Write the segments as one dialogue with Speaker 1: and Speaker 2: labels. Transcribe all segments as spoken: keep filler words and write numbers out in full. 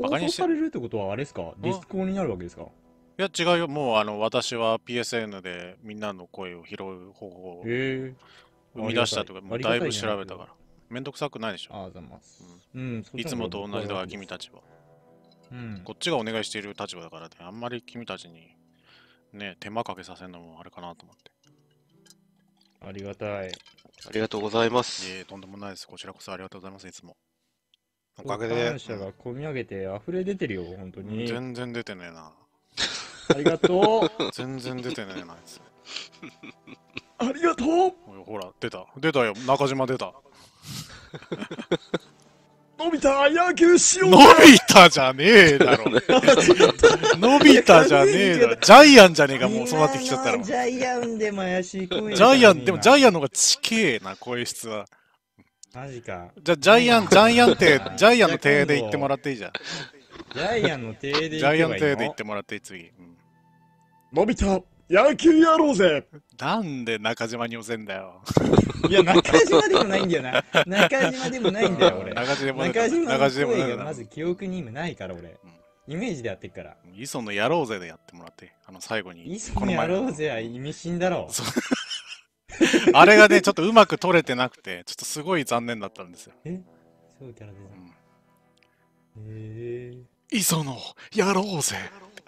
Speaker 1: バカにして。
Speaker 2: 放送されるってことはあれですか、ディスコになるわけですか？
Speaker 1: いや、違うよ。もう、あの、私は ピーエスエヌ でみんなの声を拾う方法を
Speaker 2: へえ。
Speaker 1: 生み出したとか、も
Speaker 2: ありがたい。
Speaker 1: うだいぶ調べたから。めんどくさくないでしょ。
Speaker 2: ありがとうございます。うん、そっ
Speaker 1: いつもと
Speaker 2: ちの方が僕
Speaker 1: 同じだから、
Speaker 2: は楽です。
Speaker 1: 君たちは。
Speaker 2: うん。
Speaker 1: こっちがお願いしている立場だからね、あんまり君たちにね、手間かけさせるのもあれかなと思って。
Speaker 2: ありがたい。
Speaker 3: ありがとうございま
Speaker 1: い
Speaker 3: す。
Speaker 1: え、とんでもないです。こちらこそありがとうございます、いつも。お
Speaker 2: そう
Speaker 1: かげで
Speaker 2: 感、謝が込み上げて溢れ出てるよ、本当
Speaker 1: うん
Speaker 2: に。
Speaker 1: 全然出てねえな。
Speaker 2: ありがとう。
Speaker 1: 全然出てねえな、あいつ。
Speaker 2: ありがとう。
Speaker 1: おいほら、出た。出たよ、中島出た。
Speaker 2: のび太、野球しよう
Speaker 1: のび太じゃねえだろ。のび太じゃねえだろ。ジャイアンじゃねえか、もうそうなってきちゃったら。
Speaker 2: ジャイアンでも怪しい声。
Speaker 1: ジャイアン、でもジャイアンの方がちけえな、声質は。
Speaker 2: マジか。
Speaker 1: じゃ、ジャイアン、ジャイアン亭、ジャイアンの亭で言ってもらっていいじゃん。
Speaker 2: ジャイアンの手で
Speaker 1: ジャイアン
Speaker 2: 行けばいいの。
Speaker 1: 亭で言ってもらっていい、次。うん、
Speaker 2: のび太、野球やろうぜ。
Speaker 1: なんで中島に寄せんだよ。
Speaker 2: いや、中島でもないんだよな。中島でもないんだよ、俺。
Speaker 1: 中島でも
Speaker 2: 中島の
Speaker 1: 中島
Speaker 2: 声
Speaker 1: でも
Speaker 2: がまず記憶に今ないから、俺。イメージでやってっから。
Speaker 1: 磯野やろうぜでやってもらって、あの最後に。
Speaker 2: 磯野やろうぜは意味深だろ。
Speaker 1: あれがね、ちょっとうまく撮れてなくて、ちょっとすごい残念だったんですよ。
Speaker 2: え、そういうキャラデザイン。へえ。
Speaker 1: 磯野やろうぜ。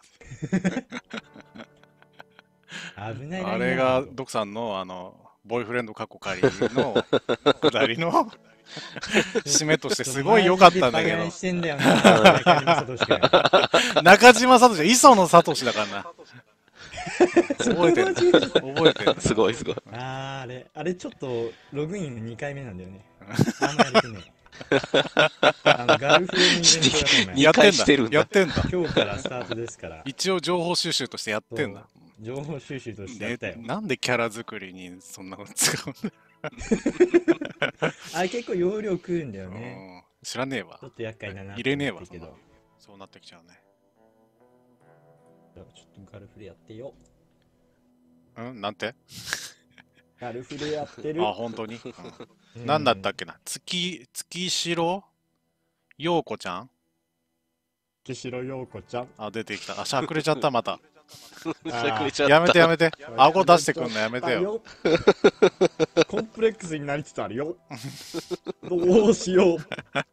Speaker 2: 危ないな。
Speaker 1: あれがドクさんのあのボーイフレンド過去仮のくだりの締めとしてすごい良かったんだけど。
Speaker 2: してんだよな、中島聡君。
Speaker 1: 中島聡、磯野聡だからな。覚えてる。覚えてる。
Speaker 3: すごいすごい。
Speaker 2: あー、あれ、あれちょっとログインにかいめなんだよね。あんまやれてねえ。あのガルフレンドイベントだとね。
Speaker 1: やってんだ。
Speaker 3: してるんだ
Speaker 1: やってんだ。
Speaker 2: 今日からスタートですから。
Speaker 1: 一応情報収集としてやってんだ。
Speaker 2: 情報収集としてや
Speaker 1: ね
Speaker 2: ったよ。
Speaker 1: なんでキャラ作りにそんなこと使うんだ。
Speaker 2: あれ結構容量食うんだよね。
Speaker 1: うん知らねえわ
Speaker 2: ちょ。っと厄介だな。
Speaker 1: 入れねえわ
Speaker 2: けど。
Speaker 1: そうなってきちゃうね。
Speaker 2: ちょっとガルフレやってよ。
Speaker 1: うんなんて
Speaker 2: ガルフレやってる。
Speaker 1: あ、本当に、うん、何だったっけな月、月城陽子ちゃん
Speaker 2: 月城陽子ちゃん。
Speaker 1: あ、出てきた。あ、しゃくれちゃった、また。
Speaker 3: や
Speaker 1: やめてやめて。顎出してくんのやめてよ。
Speaker 2: コンプレックスになりつつあるよ。どうしよう。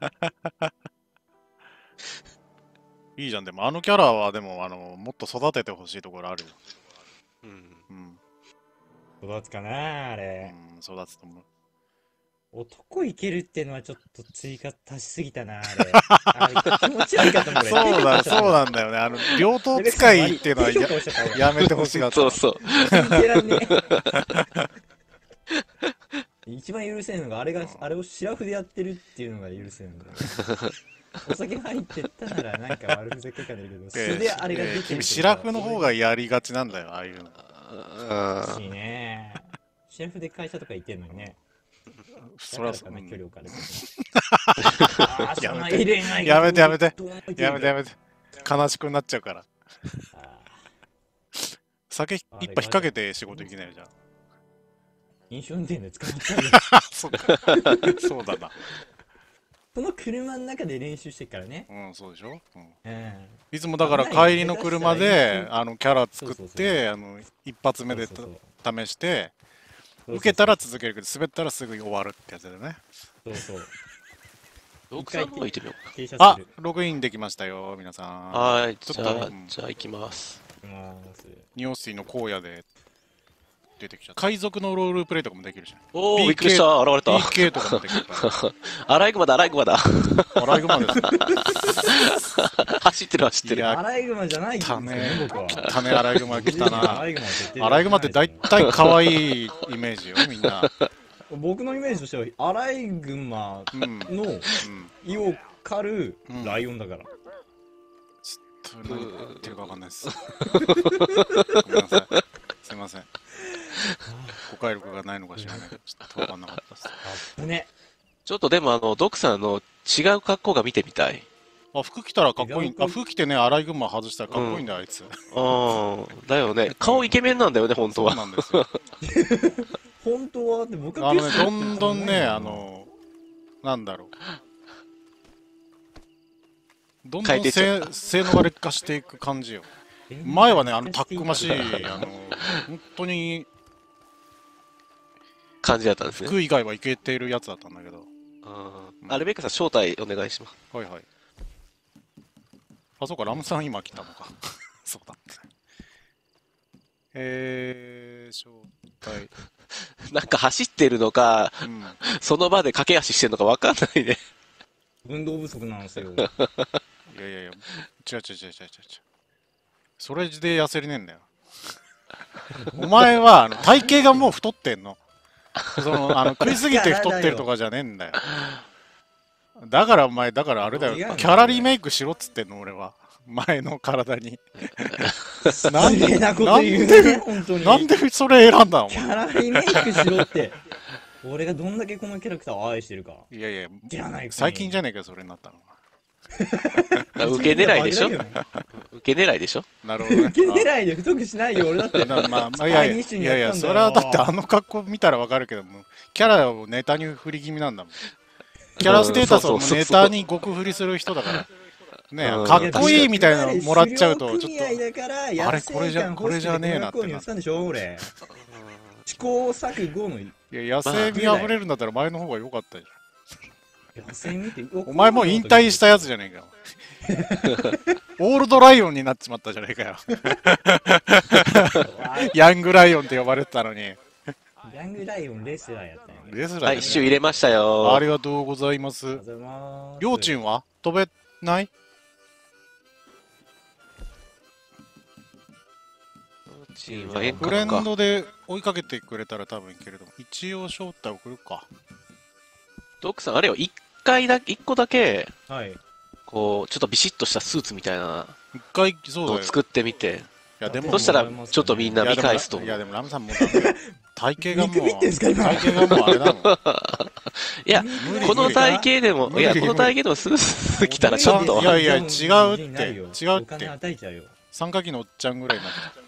Speaker 1: いいじゃん、でもあのキャラはでもあのもっと育ててほしいところあるよ。
Speaker 3: うん。
Speaker 1: うん。
Speaker 2: 育つかなあれ。
Speaker 1: うん、育つと思う。
Speaker 2: 男いけるってのはちょっと追加足しすぎたなあれ。あれ気持ち悪かったもん
Speaker 1: そうだ、そうなんだよね。あの、両党使いっていうのはややめてほしかった。
Speaker 3: そうそう。
Speaker 2: 一番許せんのがあれが、あれをシラフでやってるっていうのが許せんの。お酒入ってったならなんか悪ふざけかだけど、素であれが出てる。
Speaker 1: 君、シラフの方がやりがちなんだよ、ああいうの。
Speaker 2: しいね。シラフで会社とか行ってんのにね。
Speaker 1: そら
Speaker 2: そんな距離を置かれて
Speaker 1: やめてやめてやめてやめてやめて悲しくなっちゃうから酒一杯引っ掛けて仕事できないじゃん。
Speaker 2: 飲酒運転で捕まっちゃうよ
Speaker 1: そうかそうだな。
Speaker 2: この車の中で練習してっからね。
Speaker 1: うんそうでしょ、うん
Speaker 2: うん、
Speaker 1: いつもだから帰りの車であのキャラ作ってあの一発目で試して受けたら続けるけど滑ったらすぐ終わるってやつだよね。
Speaker 2: そうそう。
Speaker 3: 一回行ってみよう
Speaker 1: か。あ、ログインできましたよ皆さん。
Speaker 3: はい、じゃあ、じゃあ行きます。
Speaker 1: ニオスイの荒野で出てきちゃった。海賊のロールプレイとかもできるじゃん。
Speaker 3: おお、びっくりした、現れた。
Speaker 1: ピーケー とかもできるから。
Speaker 3: アライグマだ、アライグマだ。
Speaker 1: アライグマです。
Speaker 3: 走ってる、走ってる。
Speaker 2: アライグマじゃないよ。
Speaker 1: ね、汚ねアライグマ来たな。アライグマって大体可愛いイメージよ、みんな。
Speaker 2: 僕のイメージとしては、アライグマの胃を狩るライオンだから。
Speaker 1: ちょっと何言ってるかわかんないです。ごめんなさい。すいません。誤解力がないのか知らないけど、ちょっとわかんなかったです。
Speaker 2: ね。
Speaker 3: ちょっとでもあの、ドクさんの違う格好が見てみたい。
Speaker 1: あ、服着たらかっこいい。あ、服着てね、アライグマ外したらかっこいいんだよ、あいつ。
Speaker 3: ああ、だよね。顔イケメンなんだよね、本当は。
Speaker 1: そうなんですよ。
Speaker 2: 本当はって僕は
Speaker 1: あのね、どんどんね、あの、なんだろう。 どんどん
Speaker 3: 変えてっちゃ
Speaker 1: 性性能が劣化していく感じよ。前はね、あの、たくましい、あの、本当に、
Speaker 3: 感じだったんですね。
Speaker 1: 服以外はいけてるやつだったんだけど。
Speaker 3: あーあ、レベッカさん、招待お願いします。
Speaker 1: はいはい。あ、そうか、ラムさん今来たのか。そうだった。えー、招待。
Speaker 3: なんか走ってるのか、
Speaker 1: うん。
Speaker 3: その場で駆け足してるのかわかんないね。
Speaker 2: 運動不足なんですよ。
Speaker 1: いやいやいや、違う違う違う違う違う。それで痩せれねえんだよ。お前はあの体型がもう太ってんの。そのあの食いすぎて太ってるとかじゃねえんだよ。だからお前、だからあれだよ。
Speaker 2: 違うんだよ
Speaker 1: キャラリーメイクしろっつってんの、俺は。前の体に。
Speaker 2: 失礼なこと言うね、本当に。
Speaker 1: なんでそれ選んだのお
Speaker 2: キ
Speaker 1: 前。
Speaker 2: ャラリメイクしろって。俺がどんだけこのキャラクターを愛してるか。
Speaker 1: いやいや、
Speaker 2: 知らないくせに
Speaker 1: 最近じゃねえかよ、それになったの。
Speaker 3: あ受け狙いでしょ
Speaker 2: 負けだけどね
Speaker 3: 受け狙いでしょ
Speaker 1: なるほどね。
Speaker 2: 受け狙いで太くしないよ、俺だって。
Speaker 1: あなまあ、まあ、いやいや、いやいや、それはだってあの格好見たらわかるけども、キャラをネタに振り気味なんだもん。キャラステータスをネタに極振りする人だから。ね
Speaker 3: うん
Speaker 1: かっこいいみたいなのもらっちゃうと、ちょっ
Speaker 2: 組合だから
Speaker 1: あれこれじゃこれじゃねえなってな
Speaker 2: にしたんでしょ、俺。試行錯誤の
Speaker 1: と、いや、野生味あふれるんだったら前の方が良かったじ
Speaker 2: 野生見て。
Speaker 1: ゃん。お前もう引退したやつじゃねえかよ。オールドライオンになっちまったじゃねえかよ。ヤングライオンって呼ばれてたのに。
Speaker 2: ヤングライオンレスラーやったんやね。
Speaker 1: レスラー
Speaker 3: はい、一周入れましたよ。
Speaker 1: ありがとうございます
Speaker 2: ありが。とうございます。
Speaker 1: りょうちんは飛べない
Speaker 3: チームは円
Speaker 1: フレ
Speaker 3: か
Speaker 1: ンドで追いかけてくれたら多分いけると思う。一応招待送るか。
Speaker 3: ドックさん、あれよ、一回だけ、一個だけ、
Speaker 2: はい。
Speaker 3: こう、ちょっとビシッとしたスーツみたいな
Speaker 1: 一回、そうだよ。
Speaker 3: のを作ってみて、
Speaker 1: いや、でも、
Speaker 3: そしたら、
Speaker 2: 思いますね
Speaker 3: ちょっとみんな見返すと
Speaker 1: いや、でもラムさんもうダメよ体型がもう、
Speaker 2: 見くびってんすか今
Speaker 1: 体型がもうあれだもん。
Speaker 3: いや、
Speaker 1: 無理
Speaker 3: この体型でも、
Speaker 1: 無理
Speaker 3: いや、この体型でもスーツ着たらちょっと
Speaker 1: い、やいや違うって
Speaker 2: じゃあも無理になるよ
Speaker 1: 違うって
Speaker 2: お金与えちゃうよ。
Speaker 1: 三角のおっちゃんぐらいにな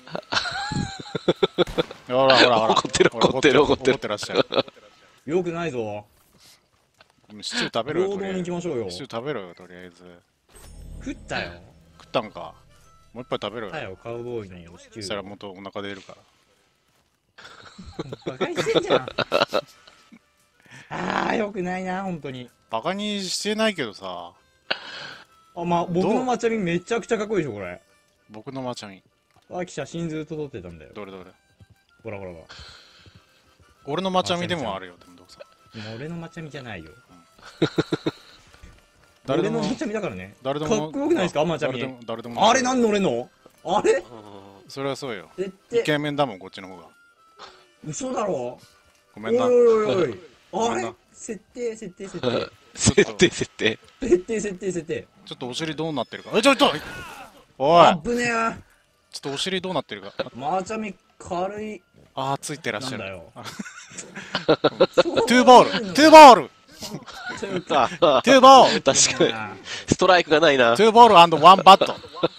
Speaker 1: ってほらほらほら。
Speaker 3: 怒ってる
Speaker 1: ほら
Speaker 3: 怒ってる怒ってる
Speaker 1: 怒ってらっしゃる。
Speaker 2: よくないぞ。
Speaker 1: シチュー食べろよ、
Speaker 2: 労働に
Speaker 1: とりあえず。
Speaker 2: 行きましょうよ。
Speaker 1: シチュー食べろよ、とりあえず。
Speaker 2: 食ったよ。
Speaker 1: 食ったんか。もう一杯食べろよ。
Speaker 2: はよ、カウボーイのシチ
Speaker 1: そしたら
Speaker 2: ュー。
Speaker 1: もっとお腹出るから。
Speaker 2: バカにしてんじゃん。あー、よくないな、本当に。
Speaker 1: バカにしてないけどさ、
Speaker 2: あ、まあ、僕のマチャミめちゃくちゃかっこいいでしょ、これ。
Speaker 1: 僕のマチャミ。
Speaker 2: あき写真ずっと撮ってたんだよ。
Speaker 1: どれどれ。
Speaker 2: ほらほらほら。
Speaker 1: 俺のマチャミでもあるよ、でもどうさ。
Speaker 2: もう俺のマチャミじゃないよ。
Speaker 1: 誰でも
Speaker 2: 俺のマチャミだからね。
Speaker 1: 誰でも。
Speaker 2: かっこよくないですかマチャミ
Speaker 1: 誰でも、誰でも。
Speaker 2: あれなんで俺のあれ
Speaker 1: それはそうよ。
Speaker 2: 絶
Speaker 1: イ
Speaker 2: 対、
Speaker 1: ケメンだもん、こっちの方が。
Speaker 2: 嘘だろ
Speaker 1: ごめんな。
Speaker 2: おいおいおいおい。あれ
Speaker 1: ごめんな
Speaker 2: 設定、設定、設定。
Speaker 3: 設定設定。
Speaker 2: 設定、設定、設定。
Speaker 1: ちょっとお尻どうなってるか。え、ちょ、ちょ、おい
Speaker 2: あぶねえ。
Speaker 1: ちょっとお尻どうなってるか。
Speaker 2: マチャミ軽い。
Speaker 1: ああ、ついてらっしゃる。
Speaker 2: なんだよ。
Speaker 1: トゥーボールトゥーボール
Speaker 3: ああ
Speaker 1: トゥーボール
Speaker 3: 確かに。ストライクがないな
Speaker 1: ト。ゥーボールワンバット。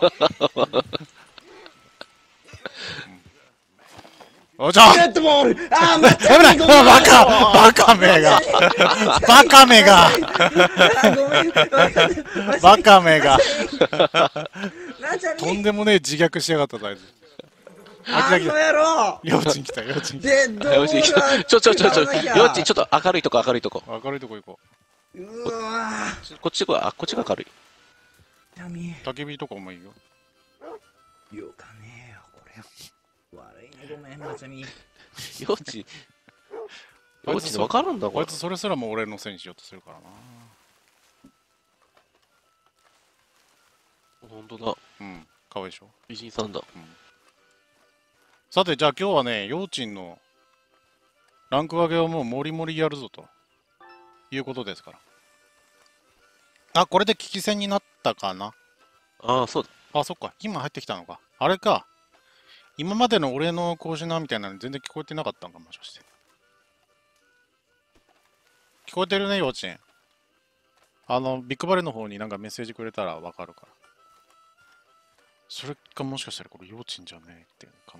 Speaker 1: おじゃ
Speaker 2: レッドボールあー、マチ
Speaker 1: 危ない
Speaker 2: ャミごめん
Speaker 1: バカバカめがバカめが
Speaker 2: あごめん。
Speaker 1: バカめが
Speaker 2: マチャミ
Speaker 1: とんでもねえ自虐しやがったぞあいつ。あ
Speaker 2: あ
Speaker 1: 来た来た。
Speaker 2: の野郎
Speaker 1: 幼稚に来た、幼稚に来
Speaker 2: デッドボ
Speaker 3: よし、
Speaker 2: ールは
Speaker 3: ちょ、ちょ、ちょ、ちょ、
Speaker 2: 使わなきゃ
Speaker 3: よっち、ちょっと明るいとこ、明るいとこ。
Speaker 1: た。明るいとこ行こ
Speaker 2: うわ
Speaker 3: こっちが、あ、こっちが明るい。
Speaker 2: ー闇
Speaker 1: う。焚き火とかもいいよ。
Speaker 2: よかねえよこれ悪いねごめんマチャミ
Speaker 3: よっち、よっちでわかるんだ、これ
Speaker 1: こいつ。それすらも俺のせいにしようとするからな。
Speaker 3: ほんとだ。
Speaker 1: うん、かわいいでしょ。
Speaker 3: 美人さんだ。
Speaker 1: さて、じゃあ今日はね、幼稚のランク分けをもうモリモリやるぞということですから。あ、これで危機戦になったかな。
Speaker 3: ああ、そうだ。
Speaker 1: あ、そっか。今入ってきたのか。あれか。今までの俺の講師なみたいなの全然聞こえてなかったんかもしかして。聞こえてるね、幼稚園。あの、ビッグバレーの方になんかメッセージくれたらわかるから。それかもしかしたらこれ幼稚園じゃねえっていう可能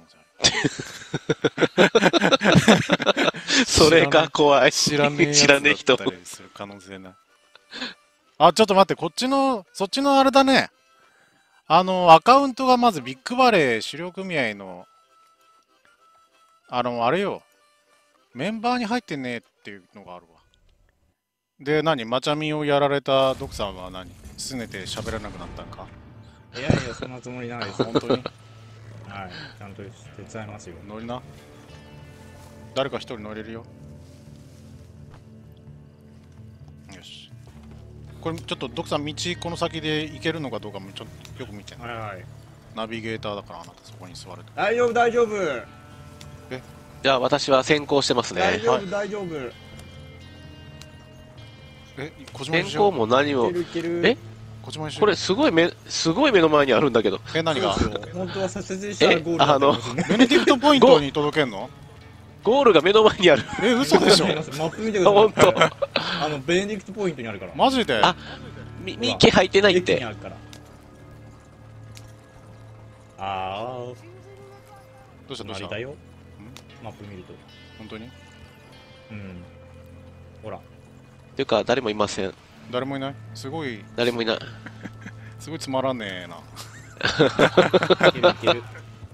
Speaker 1: 性ある。
Speaker 3: それが怖い。
Speaker 1: 知らねえやつ
Speaker 3: 知らねえ人
Speaker 1: だったりする可能性な。 あ、ちょっと待って、こっちの、そっちのあれだね。あの、アカウントがまずビッグバレー狩猟組合の、あの、あれよ。メンバーに入ってねえっていうのがあるわ。で、何マチャミをやられたドクさんは何すねて喋らなくなったんか？
Speaker 2: いやいや、そんなつもりないです。
Speaker 1: 本当に
Speaker 2: はい。ちゃんと手伝いますよ。
Speaker 1: 乗りな。誰か一人乗れるよ。よし。これちょっとドクさん、道この先で行けるのかどうかもちょっとよく見てね。
Speaker 2: はいはい。
Speaker 1: ナビゲーターだからあなたそこに座ると。
Speaker 2: 大丈夫、大丈夫。
Speaker 3: じゃあ私は先行してますね。
Speaker 2: 大丈夫、大丈夫。い
Speaker 1: え、小島
Speaker 3: 先行も何も
Speaker 2: け、るいける。
Speaker 3: え
Speaker 1: 小島一緒
Speaker 3: これすごい目、すごい目の前にあるんだけど。
Speaker 1: え、何が
Speaker 2: そうですよ本当は左折したらゴールだったかもしれない。
Speaker 1: ベネディクトポイントに届けんの？
Speaker 3: ゴールが目の前にある。
Speaker 1: え、嘘でしょ
Speaker 2: マップ見てく
Speaker 3: あ、ほん
Speaker 2: ださい。
Speaker 3: と。
Speaker 2: あの、ベネディクトポイントにあるから。
Speaker 1: マジで？
Speaker 3: あみ、ミキ入ってないっ
Speaker 2: 駅に
Speaker 3: て。
Speaker 2: あるから。あ
Speaker 1: どうした
Speaker 2: ー、
Speaker 1: どうした
Speaker 2: 成田よ。マップ見ると。
Speaker 1: 本当に
Speaker 2: うん。ほら。
Speaker 3: ていうか、誰もいません。
Speaker 1: 誰もいないすごい、
Speaker 3: 誰もいない。
Speaker 1: すごいつまらねえな。
Speaker 2: いけるいける。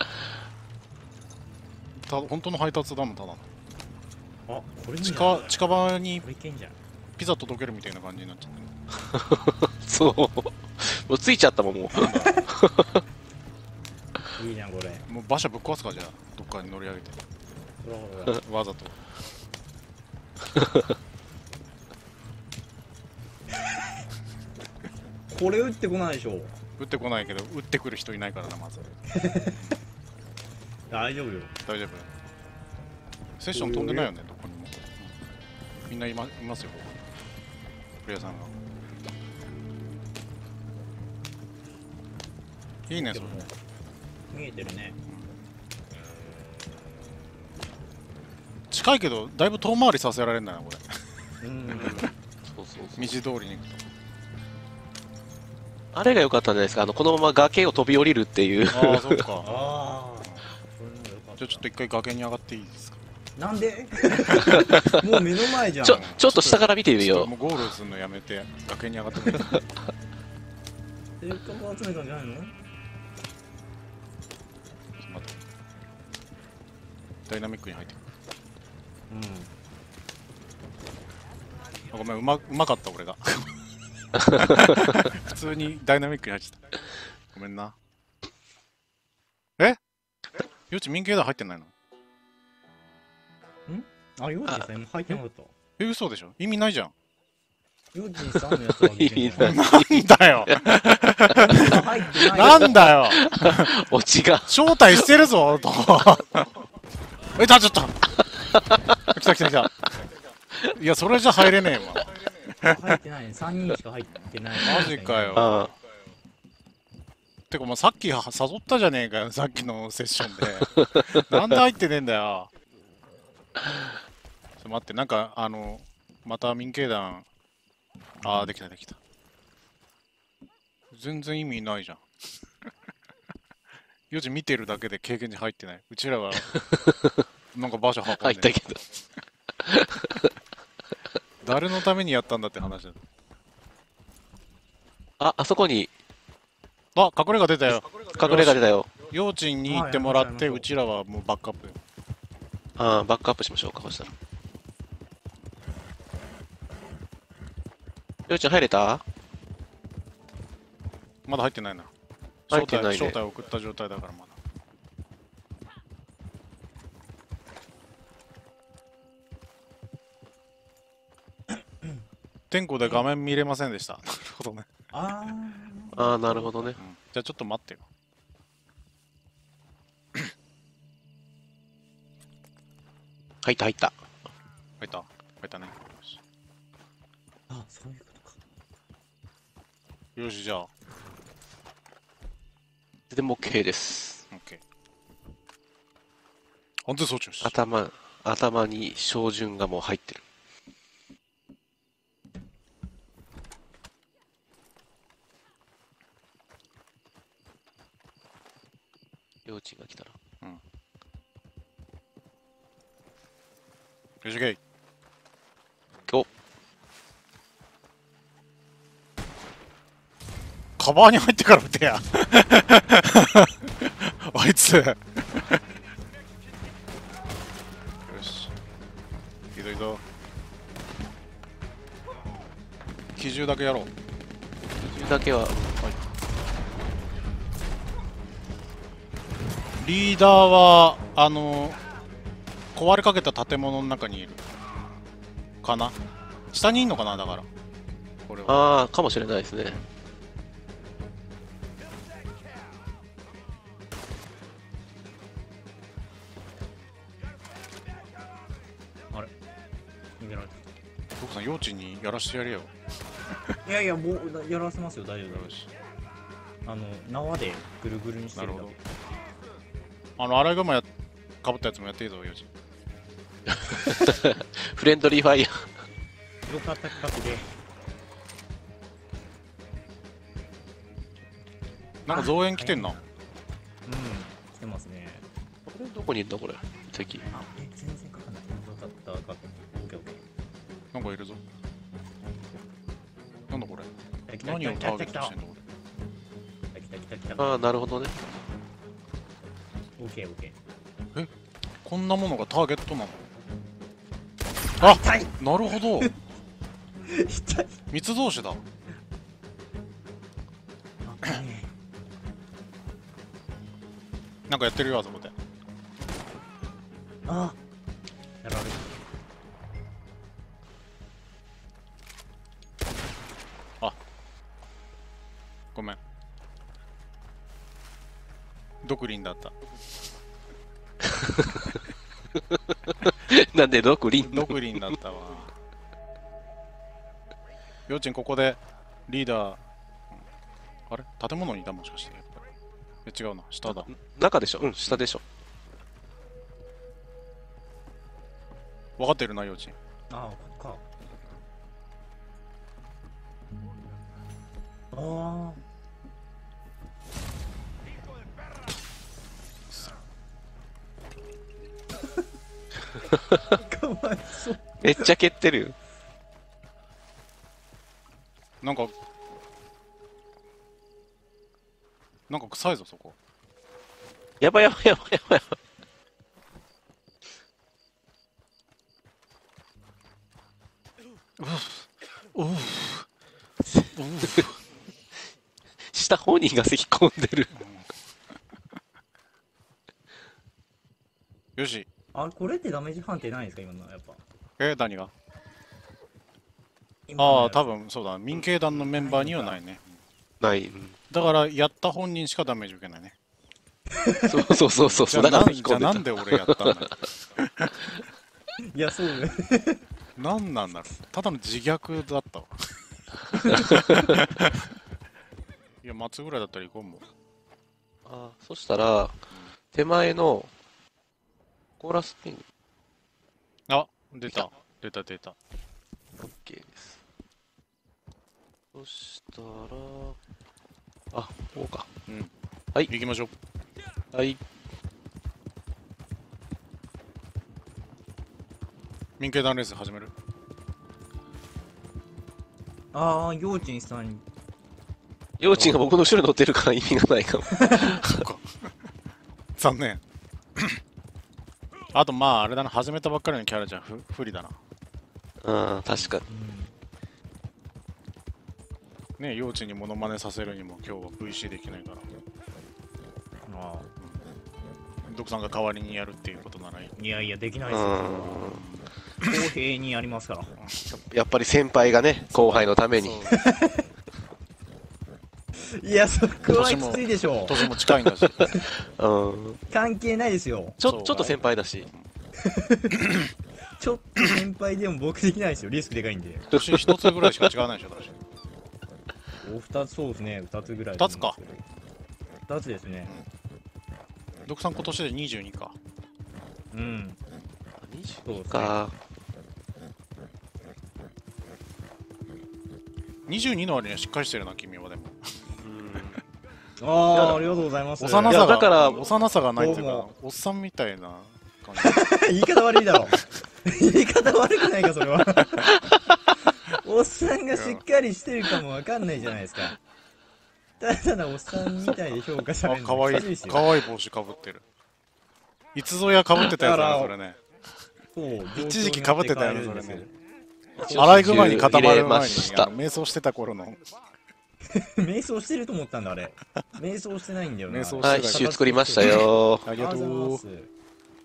Speaker 1: た本当の配達だもん、ただの。
Speaker 2: あ、これいいんじゃ
Speaker 1: 近
Speaker 2: ない
Speaker 1: 近場に
Speaker 2: これいけんじゃん。
Speaker 1: ピザ届けるみたいな感じになっちゃってる。
Speaker 3: そう。もうついちゃったもん、もう。
Speaker 2: いいじゃん、これ。
Speaker 1: もう馬車ぶっ壊すか、じゃあ。どっかに乗り上げて。
Speaker 2: ほらほらほら。
Speaker 1: わざと。
Speaker 2: これ打ってこないでしょ。
Speaker 1: 撃ってこないけど、撃ってくる人いないからな、まず。
Speaker 2: 大丈夫よ。
Speaker 1: 大丈夫。セッション飛んでないよね、どこにも。みんないまいますよ、ここに。プレイヤーさんが。いいね、それ。
Speaker 2: 見えてるね。
Speaker 1: 近いけど、だいぶ遠回りさせられるんだな、これ。
Speaker 2: うん。
Speaker 3: そうそうそう。
Speaker 1: 道通りに行くと。
Speaker 3: あれが良かったんじゃないですか。あの、このまま崖を飛び降りるっていう。
Speaker 1: ああ、そっか。
Speaker 2: ああ。それの方がよかった。
Speaker 1: じゃあちょっと一回崖に上がっていいですか？
Speaker 2: なんでもう目の前じゃん。
Speaker 3: ちょ、ちょっと下から見てみよ
Speaker 1: ちょっともうゴールするのやめて、崖に上がってみる。
Speaker 2: せっかく集めたんじゃないの？
Speaker 1: 待ってダイナミックに入ってくる。あごめん、うまうまかった俺が。普通にダイナミックに入ってた。ごめんな。えよち民系だ入ってないの？
Speaker 2: うん。あ、ヨーチさん今入ってなかった。
Speaker 1: え、嘘でしょ？意味ないじゃん。
Speaker 2: ヨーチさんのやつは
Speaker 3: 意味ない
Speaker 1: なんだよ。
Speaker 2: 入ってない。
Speaker 1: なんだよ。
Speaker 3: う。オチが。
Speaker 1: 招待してるぞと。え、たちょっと。来た来た来た。いや、それじゃ入れねえわ。
Speaker 2: 入ってないね。さんにんしか入ってない。
Speaker 1: マジかよ。
Speaker 3: あ
Speaker 1: てか、もうさっきは誘ったじゃねえかよ、さっきのセッションで。なんで入ってねえんだよ。ちょっと待って、なんか、あの、また民系団。ああ、できたできた。全然意味ないじゃん。よじ見てるだけで経験に入ってない。うちらは、なんか場所運んで
Speaker 3: 入ったけど。
Speaker 1: 誰のためにやったんだって話だ。
Speaker 3: あ、あそこに
Speaker 1: あ、隠れ家出たよ。
Speaker 3: 隠れ家出たよ。
Speaker 1: 幼稚園に行ってもらって、
Speaker 2: はいう
Speaker 1: ちらはもうバックアップよ。
Speaker 3: ああ、バックアップしましょうか、そしたら。りょうちゃん入れた？
Speaker 1: まだ入ってないな。招待、
Speaker 3: 入ってないね
Speaker 1: 招待送った状態だからまだ。天候で画面見れませんでした。なるほどね。
Speaker 2: あ
Speaker 3: ああ、なるほどね。
Speaker 1: うんじゃあちょっと待ってよ。
Speaker 3: 入った入った。
Speaker 1: 入った入ったね。よし
Speaker 2: あ。あ、そういうことか。
Speaker 1: よし、じゃあ、
Speaker 3: でも OK です。
Speaker 1: OK。安全装置よし。
Speaker 3: 頭、頭に照準がもう入ってる。りょうちんが来たら。
Speaker 1: よし、ゲイ。
Speaker 3: お
Speaker 1: カバーに入ってから撃てやあいつよしいいぞいいぞ機銃だけやろう
Speaker 3: 銃だけは、
Speaker 1: リーダーはあの壊れかけた建物の中にいるかな下にいんのかなだからこれは
Speaker 3: ああ、かもしれないですね。
Speaker 2: あれ逃げられた。
Speaker 1: 徳さん幼稚にやらしてやれよ
Speaker 2: いやいや、もうやらせますよ、大丈夫
Speaker 1: よし
Speaker 2: あの縄でぐるぐるにしてるだ
Speaker 1: なるほど
Speaker 2: け。
Speaker 1: あの洗い釜やかぶったやつもやっていいぞ幼稚
Speaker 3: フレンドリーファイヤ
Speaker 2: よかった企画で。
Speaker 1: なんか増援来てんな
Speaker 2: うん、来てますね。
Speaker 3: ー。これどこにいんだこれ。敵。
Speaker 2: あ、え、全然かかんない。よかった、かかった。オッケーオッケー。
Speaker 1: なんかいるぞなんだこれ
Speaker 2: え来た
Speaker 1: 何をターゲッ
Speaker 2: 来た
Speaker 1: トしてんのこれ
Speaker 2: 来た来た来た来た。
Speaker 3: ああ、なるほどね。
Speaker 2: オッケーオッケ
Speaker 1: こんなものがターゲットなのあ
Speaker 2: ー。痛い
Speaker 1: なるほど
Speaker 2: 痛い。
Speaker 1: 密造酒だ
Speaker 2: あ、ね
Speaker 1: なんかやってるよあそこで
Speaker 2: あ、やられる。
Speaker 1: ごめんドクリンだった
Speaker 3: なんでドクリン
Speaker 1: ドクリンだったわ幼稚園ここでリーダー、うんあれ建物にいたもしかしてやっぱりえ違うな下だ
Speaker 3: 中でしょうん、下でしょ。
Speaker 1: 分かってるな幼稚園
Speaker 2: あ、こっか。ああ。かわいそう。
Speaker 3: めっちゃ蹴ってるよ。
Speaker 1: なんかなんか臭いぞそこ
Speaker 3: やばいやばいやばいやばいやばい。
Speaker 1: おう
Speaker 3: 下本人が咳込んでる。
Speaker 1: よし
Speaker 2: あ、これってダメージ判定ないんですか今のやっぱ。
Speaker 1: え何が
Speaker 2: 今のやつ
Speaker 1: ああ多分そうだ民警団のメンバーにはないね
Speaker 3: ない。うん
Speaker 1: だからやった本人しかダメージ受けないね
Speaker 3: そうそうそうそう。
Speaker 1: じゃあ
Speaker 3: だから
Speaker 1: なんじゃあ
Speaker 3: 咳込んでた。
Speaker 1: なんで俺やったんだよ
Speaker 2: いや、そうね。
Speaker 1: なんなんだろうただの自虐だったわいや松ぐらいだったら行こうもん
Speaker 3: あーそしたら、手前のコーラスピン、
Speaker 1: あ出た出た出た
Speaker 3: OK です。そしたら、あ、こうか。
Speaker 1: うん
Speaker 3: はい
Speaker 1: 行きましょう
Speaker 3: はい。
Speaker 1: 民警団レース始める
Speaker 2: ああ、幼稚園さん。
Speaker 3: 幼稚園が僕の後ろに乗ってるから意味がないかも。
Speaker 1: そっか残念あとまああれだな始めたばっかりのキャラじゃふ不利だな
Speaker 3: うん、確かに。
Speaker 1: ね幼稚にモノマネさせるにも今日は ブイシー できないから
Speaker 2: あ
Speaker 1: ドクさんが代わりにやるっていうことならいい
Speaker 2: ーいやいや、できない
Speaker 3: うん
Speaker 2: ですよ。公平にやりますから。
Speaker 3: やっぱり先輩がね、後輩のために。
Speaker 2: いや、そこはきついでしょう。
Speaker 1: 年も近いんだし
Speaker 3: うん。
Speaker 2: 関係ないですよ。
Speaker 3: ちょ、
Speaker 1: そう
Speaker 3: ちょっと先輩だし。
Speaker 2: ちょっと先輩でも僕できないですよ。リスクでかいんで。
Speaker 1: 年一つぐらいしか違わないでしょ確か
Speaker 2: お二つ、そうですね。二つぐらい。
Speaker 1: 二つか。
Speaker 2: 二つですね。
Speaker 1: ドクさん今年でにじゅうにか
Speaker 2: うん。そうですね。
Speaker 3: か。
Speaker 1: にじゅうにの割にはしっかりしてるな君はでも
Speaker 3: うん。
Speaker 2: ああ、ありがとうございます。
Speaker 3: い
Speaker 1: 幼さが
Speaker 3: やだから
Speaker 1: 幼さがないっていうか
Speaker 2: どうも
Speaker 1: おっさんみたいな感じ
Speaker 2: 言い方悪いだろ。言い方悪くないか、それは。おっさんがしっかりしてるかもわかんないじゃないですか。 ただただおっさんみたいで評価され
Speaker 1: あ、
Speaker 2: る
Speaker 1: かわいい、
Speaker 2: のきついっすよ。
Speaker 1: かわいい帽子かぶってる。いつぞやかぶってたやつだな、それね。
Speaker 2: そう
Speaker 1: 一時期被ってたよねそれね。
Speaker 3: 一応
Speaker 1: アライグマに固ま
Speaker 3: 入れ
Speaker 1: る前に、
Speaker 3: ました
Speaker 1: あの瞑想してた頃の。
Speaker 2: 瞑想してると思ったんだ、あれ。瞑想してないんだよな。
Speaker 1: 瞑想
Speaker 3: はい、
Speaker 1: してた
Speaker 3: シュー作りましたよ。
Speaker 1: ありがと
Speaker 2: ありがとうご
Speaker 1: う。
Speaker 2: ざいます。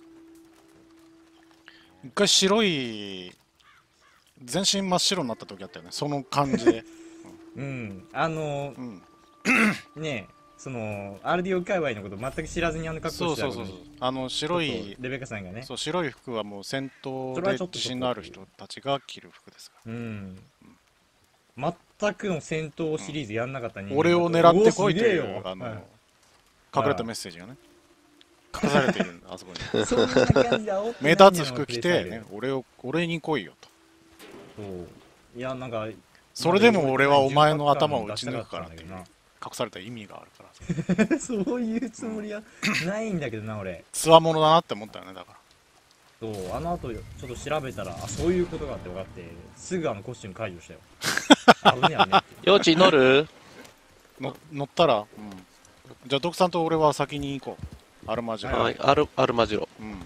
Speaker 1: 一回白い、全身真っ白になった時あったよね。その感じで。
Speaker 2: うん。あの
Speaker 1: う、ん。
Speaker 2: ねえ、その、アールディーオー 界隈のこと全く知らずにあの格
Speaker 1: そう
Speaker 2: 好してたこと
Speaker 1: そうそうそう。あの白
Speaker 2: ちょっ
Speaker 1: い
Speaker 2: と、レベッカさんがね。
Speaker 1: そう白い服はもう戦闘で
Speaker 2: それはちょっと
Speaker 1: 自信のある人たちが着る服ですか
Speaker 2: うん。全くの戦闘シリーズやんなかった人
Speaker 1: ら。
Speaker 2: 間
Speaker 1: 俺を狙ってこいとい
Speaker 2: おーすげえよ
Speaker 1: う、あの、
Speaker 2: はい
Speaker 1: 隠れたメッセージがね、書かされているんだ、あそこに。
Speaker 2: そんな感じで煽ってないんだよ
Speaker 1: 目立つ服着て、
Speaker 2: プレイスタイル
Speaker 1: ね、俺を、俺に来いよと。
Speaker 2: そういや、なんか、
Speaker 1: それでも俺はお前の頭を撃ち抜くからっていう
Speaker 2: な
Speaker 1: 隠された意味があるから。
Speaker 2: そういうつもりはないんだけどな、俺。
Speaker 1: つわものだなって思ったよね、だから。
Speaker 2: そう、あの後、ちょっと調べたら、あ、そういうことがあって分かって、すぐあのコスチューム解除したよ。危ねえ危ね
Speaker 3: 幼稚に乗る
Speaker 1: の乗ったら、うん。じゃあ、ドクさんと俺は先に行こう。アルマジロ。
Speaker 2: は
Speaker 3: はい、アル、アルマジロ。
Speaker 1: うん。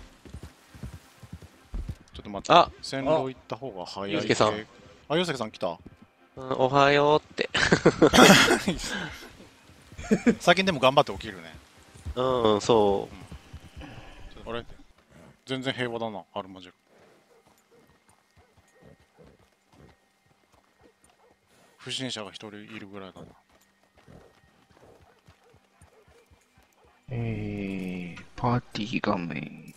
Speaker 1: ちょっと待って。
Speaker 3: あ
Speaker 1: 線路行った方が早い。
Speaker 3: ゆうすけさん。
Speaker 1: あ、ゆうすけさん来た。
Speaker 3: うんおはようって。
Speaker 1: 最近でも頑張って起きるね。
Speaker 3: うん、そ
Speaker 1: あれ全然平和だな、アルマジロ。不審者が一人いるぐらいだな。
Speaker 4: えー、パーティー画面。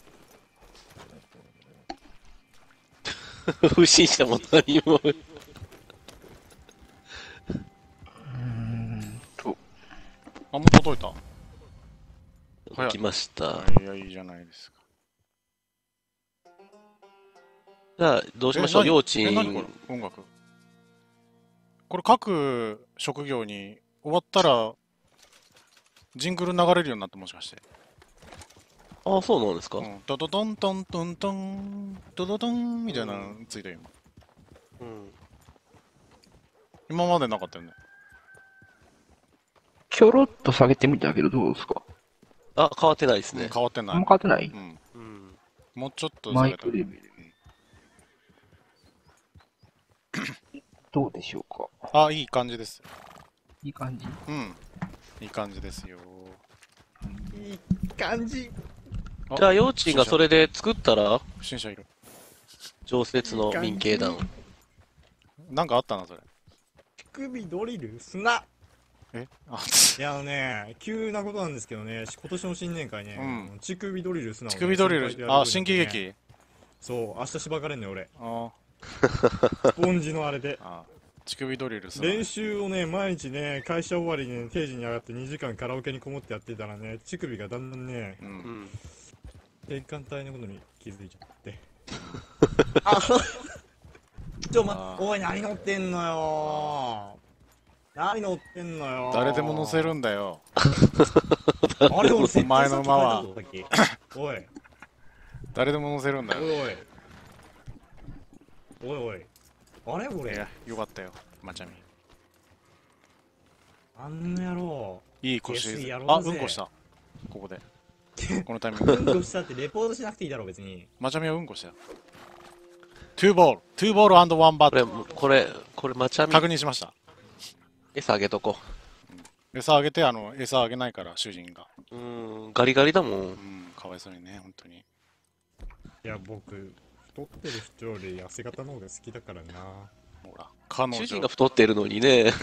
Speaker 3: う。不審者も何も。
Speaker 4: うーんと、
Speaker 1: あ、もう届いた。早い
Speaker 3: 来ました。
Speaker 1: いや、いいじゃないですか。
Speaker 3: じゃあ、どうしましょう、
Speaker 1: え
Speaker 3: 幼稚
Speaker 1: え、何こ
Speaker 3: 園。
Speaker 1: れ音楽。これ各職業に終わったらジングル流れるようになってもしかして。
Speaker 3: ああ、そうなんですか。
Speaker 1: うん。ドドドントントントン、ドドドンみたいなのついたよ今。
Speaker 3: うん。
Speaker 1: 今までなかったよね。
Speaker 4: ちょろっと下げてみたけどどうですか？
Speaker 3: あ、変わってないです
Speaker 1: うん
Speaker 3: ね。
Speaker 1: 変わってない
Speaker 4: あんま。変わってない？
Speaker 1: うん。
Speaker 3: うん。
Speaker 1: もうちょっと
Speaker 4: マ
Speaker 1: 下げた
Speaker 4: イクレベル。どうでしょうか？
Speaker 1: あ、いい感じです。
Speaker 4: いい感じ？
Speaker 1: うん。いい感じですよ。
Speaker 2: いい感じ。
Speaker 3: じゃあ、幼稚園がそれで作ったら、
Speaker 1: 不審者いる。
Speaker 3: 常設の民警団。
Speaker 1: なんかあったな、それ。
Speaker 2: 乳首ドリル砂
Speaker 1: えあ、
Speaker 2: いや、あのね、急なことなんですけどね、今年の新年会ね、
Speaker 1: うん
Speaker 2: あの乳首ドリル砂をね
Speaker 1: 乳首ドリル、あ、
Speaker 2: 先輩とやること
Speaker 1: 新喜
Speaker 2: になってね
Speaker 1: 劇。
Speaker 2: そう、明日しばかれんのよ、俺。
Speaker 1: あ
Speaker 2: スポンジのあれで。
Speaker 1: あ、乳首ドリルすな
Speaker 2: 練習をね、毎日ね、会社終わりにね、定時に上がってにじかんカラオケにこもってやってたらね、乳首がだんだんね、
Speaker 1: う。
Speaker 3: うんん。
Speaker 2: 転換体のことに気づいちゃって。あちょ、ま、おい、何乗ってんのよ何乗ってんのよ
Speaker 1: 誰でも乗せるんだよ。
Speaker 2: あれ、俺、
Speaker 1: お前の馬は
Speaker 2: 設定さっき変えたぞさっきおい、
Speaker 1: 誰でも乗せるんだよ。
Speaker 2: おいおい。おいおい。あれ俺
Speaker 1: いや、よかったよ、まちゃみ。
Speaker 2: あんの野郎。
Speaker 1: いい腰
Speaker 2: 下水やろう
Speaker 1: あ、う
Speaker 2: ぜ
Speaker 1: んこした。ここで。このタイミング
Speaker 2: うん
Speaker 1: で。
Speaker 2: こしたってレポートしなくていいだろ、別に。
Speaker 1: まちゃみはうんこしたよ。トゥーボール。トゥーボールワンバッ
Speaker 3: これ、
Speaker 1: ト。
Speaker 3: これ、これ、まちゃみ、
Speaker 1: 確認しました。
Speaker 3: 餌あげとこ
Speaker 1: 餌あげて、あの、餌あげないから、主人が。
Speaker 3: う。うーん、ガリガリだもん。
Speaker 1: うん、かわいそうにね、本当に。
Speaker 2: いや、僕、太ってる人より痩せ型の方が好きだからな。
Speaker 1: ほら、彼女。
Speaker 3: 主人が太ってるのにね。